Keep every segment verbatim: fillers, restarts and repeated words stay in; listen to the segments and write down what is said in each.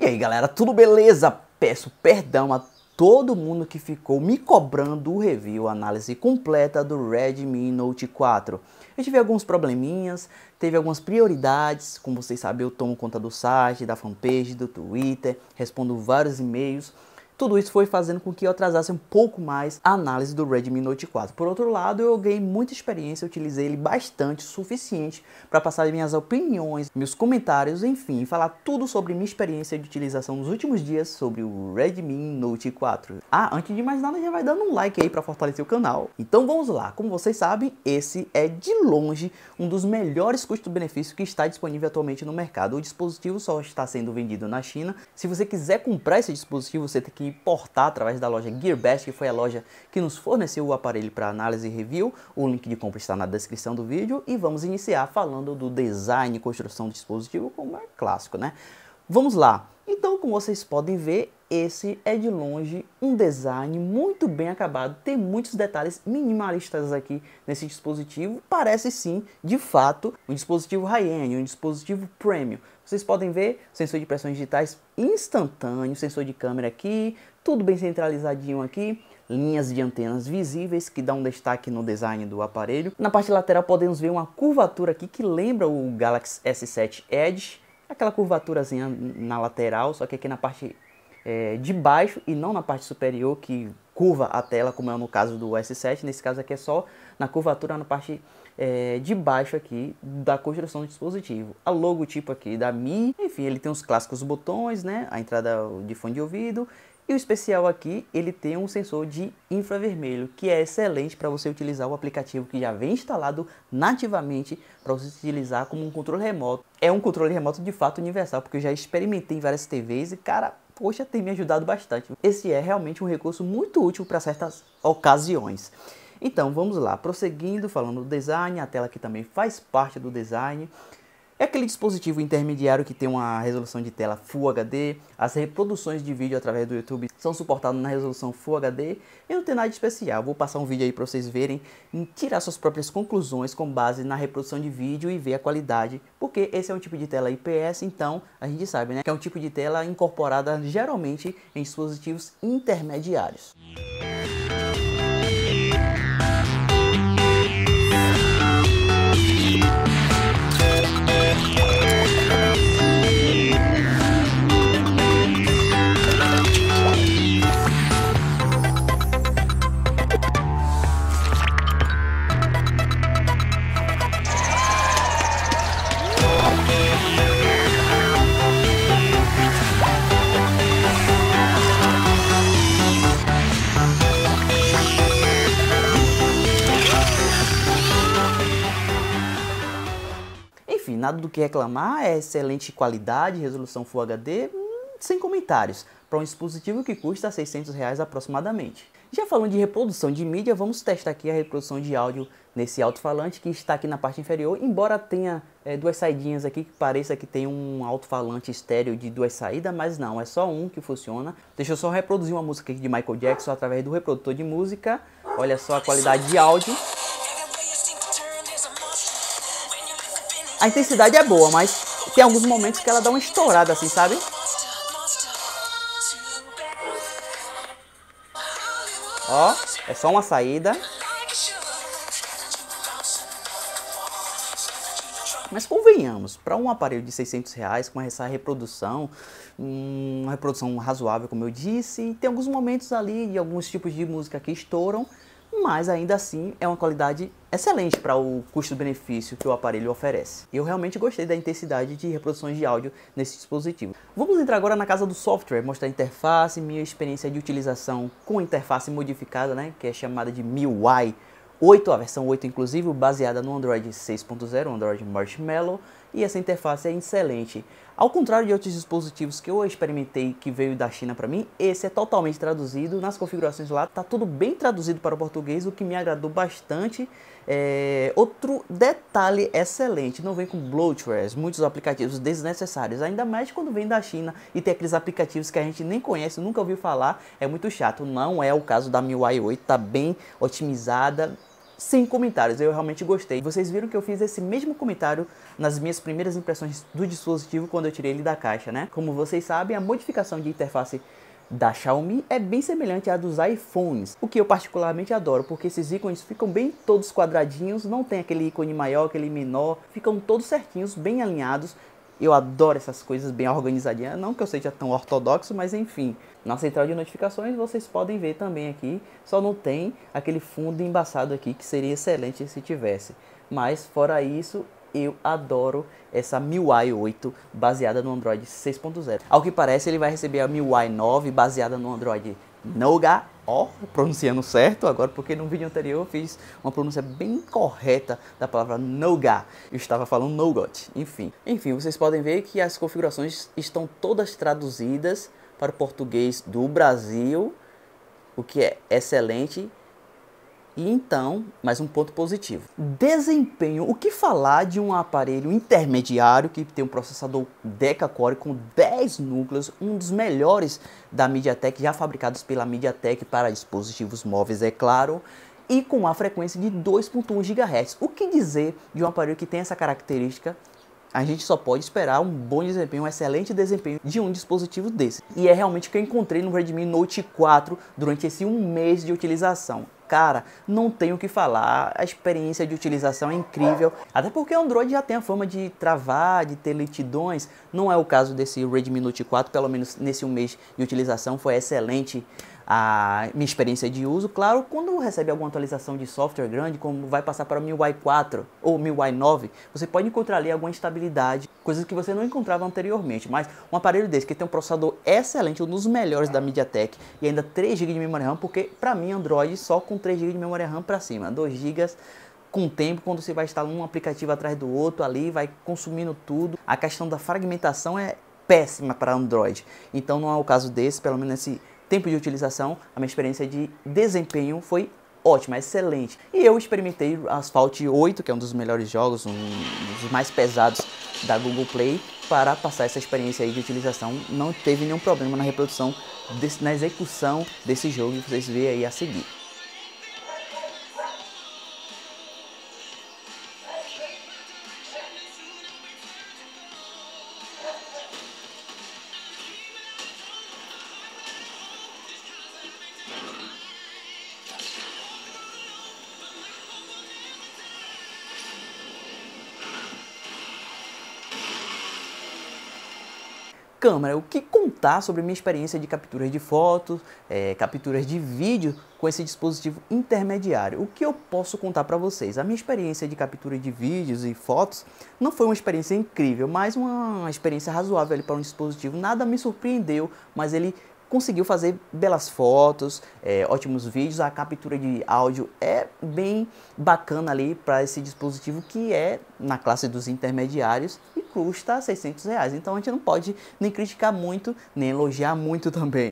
E aí galera, tudo beleza? Peço perdão a todo mundo que ficou me cobrando o review, a análise completa do Redmi Note quatro. Eu tive alguns probleminhas, teve algumas prioridades, como vocês sabem eu tomo conta do site, da fanpage, do Twitter, respondo vários e-mails. Tudo isso foi fazendo com que eu atrasasse um pouco mais a análise do Redmi Note quatro. Por outro lado, eu ganhei muita experiência, utilizei ele bastante, suficiente para passar minhas opiniões, meus comentários, enfim, falar tudo sobre minha experiência de utilização nos últimos dias sobre o Redmi Note quatro. Ah, antes de mais nada, já vai dando um like aí para fortalecer o canal. Então vamos lá, como vocês sabem, esse é de longe um dos melhores custo-benefício que está disponível atualmente no mercado. O dispositivo só está sendo vendido na China. Se você quiser comprar esse dispositivo, você tem que importar através da loja Gearbest, que foi a loja que nos forneceu o aparelho para análise e review. O link de compra está na descrição do vídeo e vamos iniciar falando do design e construção do dispositivo, como é clássico, né? Vamos lá. Então, como vocês podem ver, esse é de longe um design muito bem acabado, tem muitos detalhes minimalistas aqui nesse dispositivo. Parece sim, de fato, um dispositivo high-end, um dispositivo premium. Vocês podem ver sensor de pressões digitais instantâneo, sensor de câmera aqui, tudo bem centralizadinho aqui, linhas de antenas visíveis que dão um destaque no design do aparelho. Na parte lateral podemos ver uma curvatura aqui que lembra o Galaxy S sete Edge, aquela curvaturazinha na lateral, só que aqui na parte é, de baixo e não na parte superior que curva a tela, como é no caso do S sete. Nesse caso aqui é só na curvatura na parte é, de baixo aqui da construção do dispositivo. A logotipo aqui da Mi, enfim, ele tem os clássicos botões, né, a entrada de fone de ouvido. E o especial aqui, ele tem um sensor de infravermelho, que é excelente para você utilizar o aplicativo que já vem instalado nativamente para você utilizar como um controle remoto. É um controle remoto de fato universal, porque eu já experimentei em várias T Vs e, cara, poxa, tem me ajudado bastante. Esse é realmente um recurso muito útil para certas ocasiões. Então, vamos lá, prosseguindo, falando do design, a tela aqui também faz parte do design. É aquele dispositivo intermediário que tem uma resolução de tela Full H D, as reproduções de vídeo através do YouTube são suportadas na resolução Full H D e não tem nada de especial. Vou passar um vídeo aí para vocês verem e tirar suas próprias conclusões com base na reprodução de vídeo e ver a qualidade, porque esse é um tipo de tela I P S, então a gente sabe, né, que é um tipo de tela incorporada geralmente em dispositivos intermediários. Enfim, nada do que reclamar, é excelente qualidade, resolução Full H D, hum, sem comentários, para um dispositivo que custa seiscentos reais aproximadamente. Já falando de reprodução de mídia, vamos testar aqui a reprodução de áudio nesse alto-falante que está aqui na parte inferior, embora tenha é, duas saidinhas aqui que pareça que tem um alto-falante estéreo de duas saídas, mas não, é só um que funciona. Deixa eu só reproduzir uma música aqui de Michael Jackson através do reprodutor de música, olha só a qualidade de áudio. A intensidade é boa, mas tem alguns momentos que ela dá uma estourada assim, sabe? Ó, é só uma saída. Mas convenhamos, para um aparelho de seiscentos reais com essa reprodução, uma reprodução razoável, como eu disse, tem alguns momentos ali de alguns tipos de música que estouram, mas ainda assim é uma qualidade excelente para o custo-benefício que o aparelho oferece. Eu realmente gostei da intensidade de reproduções de áudio nesse dispositivo. Vamos entrar agora na casa do software, mostrar a interface, minha experiência de utilização com a interface modificada, né, que é chamada de M I U I oito, a versão oito inclusive, baseada no Android seis ponto zero, Android Marshmallow, e essa interface é excelente. Ao contrário de outros dispositivos que eu experimentei que veio da China para mim, esse é totalmente traduzido, nas configurações lá tá tudo bem traduzido para o português, o que me agradou bastante. É... Outro detalhe excelente, não vem com bloatwares, muitos aplicativos desnecessários, ainda mais quando vem da China e tem aqueles aplicativos que a gente nem conhece, nunca ouviu falar, é muito chato. Não é o caso da M I U I oito, tá bem otimizada. sem comentários, eu realmente gostei. Vocês viram que eu fiz esse mesmo comentário nas minhas primeiras impressões do dispositivo quando eu tirei ele da caixa, né? Como vocês sabem, a modificação de interface da Xiaomi é bem semelhante à dos iPhones, o que eu particularmente adoro, porque esses ícones ficam bem todos quadradinhos, não tem aquele ícone maior, aquele menor, ficam todos certinhos, bem alinhados. Eu adoro essas coisas bem organizadinhas, não que eu seja tão ortodoxo, mas enfim. Na central de notificações vocês podem ver também aqui, só não tem aquele fundo embaçado aqui, que seria excelente se tivesse. Mas fora isso, eu adoro essa M I U I oito baseada no Android seis ponto zero. Ao que parece, ele vai receber a M I U I nove baseada no Android Nougat. Ó, oh, pronunciando certo agora, porque no vídeo anterior eu fiz uma pronúncia bem correta da palavra Nougat. Eu estava falando Nougat, enfim. Enfim, vocês podem ver que as configurações estão todas traduzidas para o português do Brasil, o que é excelente. E então, mais um ponto positivo. Desempenho. O que falar de um aparelho intermediário que tem um processador Deca-core com dez núcleos, um dos melhores da MediaTek, já fabricados pela MediaTek para dispositivos móveis, é claro, e com uma frequência de dois ponto um gigahertz. O que dizer de um aparelho que tem essa característica? A gente só pode esperar um bom desempenho, um excelente desempenho de um dispositivo desse. E é realmente o que eu encontrei no Redmi Note quatro durante esse um mês de utilização. Cara, não tenho o que falar, a experiência de utilização é incrível, até porque o Android já tem a fama de travar, de ter lentidões. Não é o caso desse Redmi Note quatro, pelo menos nesse um mês de utilização foi excelente a minha experiência de uso. Claro, quando recebe alguma atualização de software grande, como vai passar para o M I U I quatro ou M I U I nove, você pode encontrar ali alguma instabilidade, coisas que você não encontrava anteriormente. Mas um aparelho desse que tem um processador excelente, um dos melhores da MediaTek, e ainda três gigas de memória RAM, porque para mim Android só com três gigas de memória RAM para cima, dois gigas com o tempo, quando você vai instalar um aplicativo atrás do outro ali, vai consumindo tudo. A questão da fragmentação é péssima para Android, então não é o caso desse, pelo menos nesse tempo de utilização. A minha experiência de desempenho foi ótima, excelente. E eu experimentei Asphalt oito, que é um dos melhores jogos, um dos mais pesados da Google Play, para passar essa experiência aí de utilização. Não teve nenhum problema na reprodução, desse, na execução desse jogo, que vocês veem aí a seguir. Câmera, o que contar sobre minha experiência de capturas de fotos, é, capturas de vídeo com esse dispositivo intermediário? O que eu posso contar para vocês? A minha experiência de captura de vídeos e fotos não foi uma experiência incrível, mas uma experiência razoável ali para um dispositivo. Nada me surpreendeu, mas ele conseguiu fazer belas fotos, é, ótimos vídeos. A captura de áudio é bem bacana ali para esse dispositivo, que é na classe dos intermediários e custa seiscentos reais. Então a gente não pode nem criticar muito, nem elogiar muito também.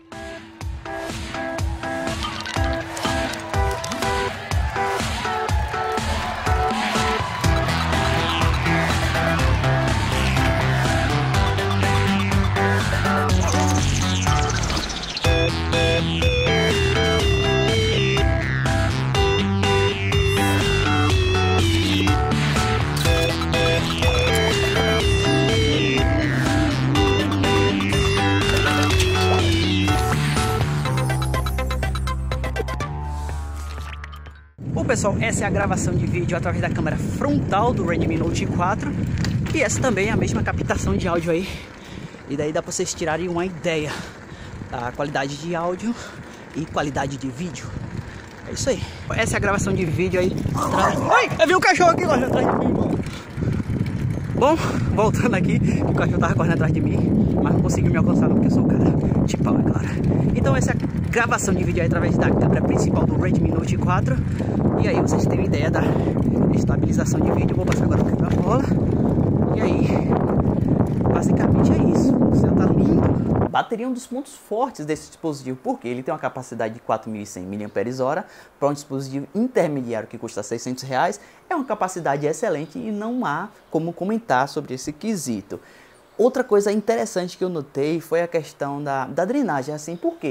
Bom pessoal, essa é a gravação de vídeo através da câmera frontal do Redmi Note quatro, e essa também é a mesma captação de áudio aí, e daí dá pra vocês tirarem uma ideia da qualidade de áudio e qualidade de vídeo. É isso aí. Essa é a gravação de vídeo aí. Ai, eu vi um cachorro aqui lá atrás de mim. Bom, voltando aqui, o cachorro tava correndo atrás de mim, mas não conseguiu me alcançar não, porque eu sou o cara de pau, é claro. Então essa é a gravação de vídeo aí através da câmera principal do Redmi Note quatro. E aí vocês têm uma ideia da estabilização de vídeo. Eu vou passar agora para a bola. E aí, basicamente é isso. O céu tá lindo. Bateria é um dos pontos fortes desse dispositivo, porque ele tem uma capacidade de quatro mil e cem miliampères-hora para um dispositivo intermediário que custa seiscentos reais. É uma capacidade excelente e não há como comentar sobre esse quesito. Outra coisa interessante que eu notei foi a questão da, da drenagem, assim, por quê? Um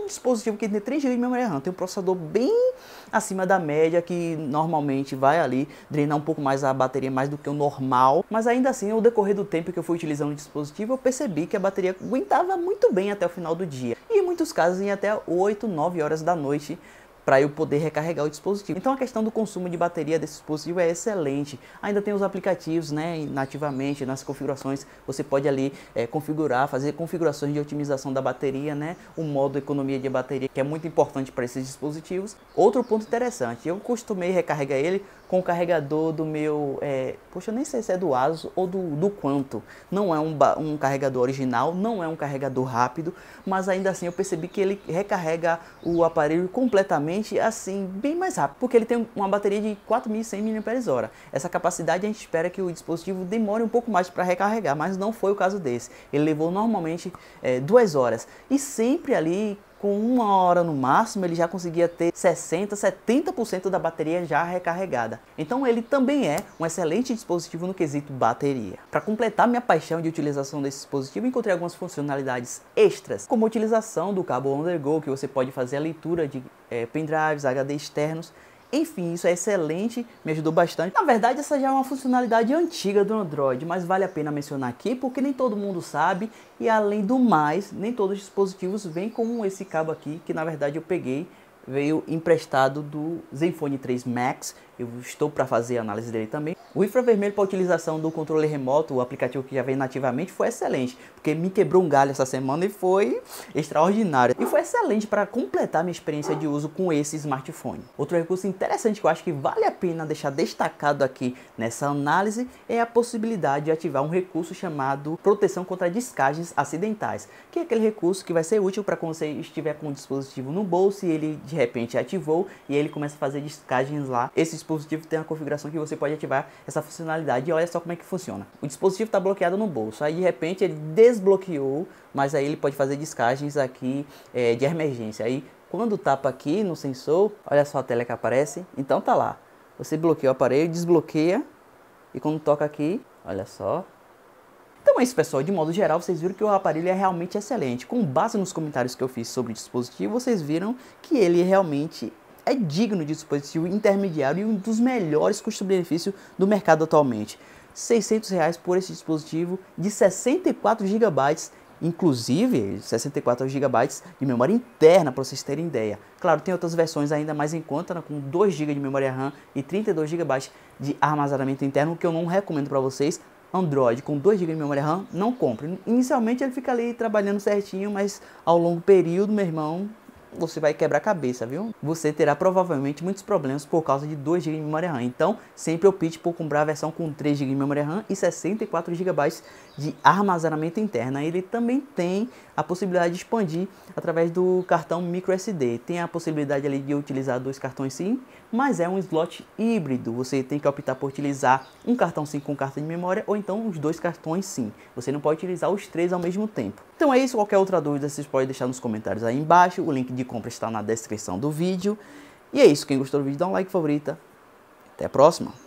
dispositivo que tem três gigas de memória RAM, tem um processador bem acima da média, que normalmente vai ali drenar um pouco mais a bateria, mais do que o normal, mas ainda assim, ao decorrer do tempo que eu fui utilizando o dispositivo, eu percebi que a bateria aguentava muito bem até o final do dia, e em muitos casos em até oito, nove horas da noite, para eu poder recarregar o dispositivo. Então a questão do consumo de bateria desse dispositivo é excelente. Ainda tem os aplicativos, né, nativamente nas configurações, você pode ali é, configurar, fazer configurações de otimização da bateria, né, o modo economia de bateria, que é muito importante para esses dispositivos. Outro ponto interessante, eu costumei recarregar ele com o carregador do meu, é, poxa, eu nem sei se é do Asus ou do, do Quanto. Não é um, um carregador original, não é um carregador rápido, mas ainda assim eu percebi que ele recarrega o aparelho completamente assim, bem mais rápido, porque ele tem uma bateria de quatro mil e cem miliampères-hora. Essa capacidade a gente espera que o dispositivo demore um pouco mais para recarregar, mas não foi o caso desse. Ele levou normalmente é, duas horas, e sempre ali com uma hora no máximo ele já conseguia ter sessenta, setenta por cento da bateria já recarregada. Então ele também é um excelente dispositivo no quesito bateria. Para completar minha paixão de utilização desse dispositivo, encontrei algumas funcionalidades extras, como a utilização do cabo On The Go, que você pode fazer a leitura de é, pendrives, H D externos. Enfim, isso é excelente, me ajudou bastante. Na verdade, essa já é uma funcionalidade antiga do Android, mas vale a pena mencionar aqui porque nem todo mundo sabe, e além do mais, nem todos os dispositivos vêm com esse cabo aqui, que na verdade eu peguei, veio emprestado do Zenfone três Max. Eu estou para fazer a análise dele também. O infravermelho para a utilização do controle remoto, o aplicativo que já vem nativamente, foi excelente, porque me quebrou um galho essa semana e foi extraordinário. E foi excelente para completar minha experiência de uso com esse smartphone. Outro recurso interessante que eu acho que vale a pena deixar destacado aqui nessa análise é a possibilidade de ativar um recurso chamado proteção contra descargas acidentais, que é aquele recurso que vai ser útil para quando você estiver com o dispositivo no bolso e ele de repente ativou e ele começa a fazer descargas lá. Esse dispositivo tem uma configuração que você pode ativar essa funcionalidade, e olha só como é que funciona. O dispositivo está bloqueado no bolso, aí de repente ele desbloqueou, mas aí ele pode fazer descargas aqui é, de emergência. Aí quando tapa aqui no sensor, olha só a tela que aparece, então tá lá, você bloqueia o aparelho, desbloqueia, e quando toca aqui, olha só. Então é isso, pessoal, de modo geral vocês viram que o aparelho é realmente excelente. Com base nos comentários que eu fiz sobre o dispositivo, vocês viram que ele realmente é digno de dispositivo intermediário e um dos melhores custo-benefício do mercado atualmente. seiscentos reais por esse dispositivo de sessenta e quatro gigabytes, inclusive sessenta e quatro gigabytes de memória interna, para vocês terem ideia. Claro, tem outras versões ainda mais em conta, né, com dois gigas de memória RAM e trinta e dois gigabytes de armazenamento interno, que eu não recomendo para vocês. Android com dois gigas de memória RAM, não compre. Inicialmente ele fica ali trabalhando certinho, mas ao longo período, meu irmão, você vai quebrar a cabeça, viu? Você terá provavelmente muitos problemas por causa de dois gigas de memória RAM. Então, sempre opte por comprar a versão com três gigas de memória RAM e sessenta e quatro gigabytes de armazenamento interno. Ele também tem a possibilidade de expandir através do cartão microSD. Tem a possibilidade ali de utilizar dois cartões SIM, mas é um slot híbrido. Você tem que optar por utilizar um cartão SIM com carta de memória ou então os dois cartões SIM. Você não pode utilizar os três ao mesmo tempo. Então é isso, qualquer outra dúvida vocês podem deixar nos comentários aí embaixo. O link de compra está na descrição do vídeo. E é isso, quem gostou do vídeo dá um like, favorita. Até a próxima.